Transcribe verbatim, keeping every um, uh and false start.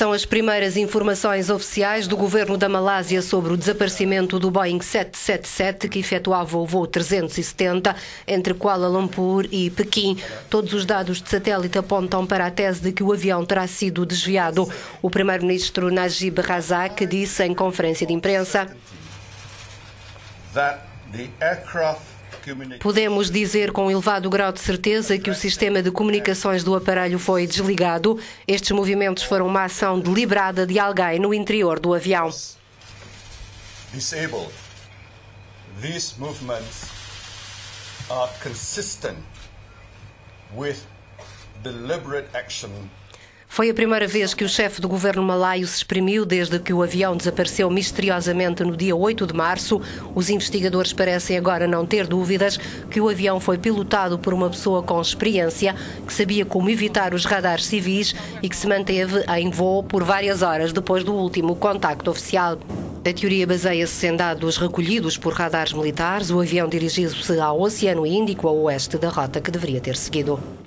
São as primeiras informações oficiais do governo da Malásia sobre o desaparecimento do Boeing sete sete sete, que efetuava o voo trezentos e setenta entre Kuala Lumpur e Pequim. Todos os dados de satélite apontam para a tese de que o avião terá sido desviado. O primeiro-ministro Najib Razak disse em conferência de imprensa: podemos dizer com elevado grau de certeza que o sistema de comunicações do aparelho foi desligado. Estes movimentos foram uma ação deliberada de alguém no interior do avião. Disabled. These movements are consistent with deliberate action. Foi a primeira vez que o chefe do governo malaio se exprimiu desde que o avião desapareceu misteriosamente no dia oito de março. Os investigadores parecem agora não ter dúvidas que o avião foi pilotado por uma pessoa com experiência, que sabia como evitar os radares civis e que se manteve em voo por várias horas depois do último contacto oficial. A teoria baseia-se em dados recolhidos por radares militares. O avião dirigiu-se ao Oceano Índico, a oeste da rota que deveria ter seguido.